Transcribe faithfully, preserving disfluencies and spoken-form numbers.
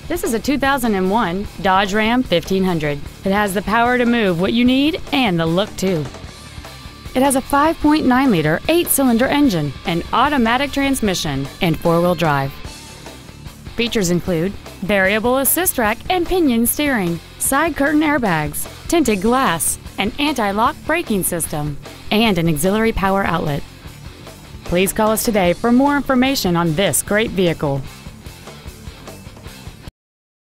This is a two thousand one Dodge Ram fifteen hundred. It has the power to move what you need and the look too. It has a five point nine liter eight-cylinder engine, an automatic transmission, and four-wheel drive. Features include variable assist rack and pinion steering, side curtain airbags, tinted glass, an anti-lock braking system, and an auxiliary power outlet. Please call us today for more information on this great vehicle.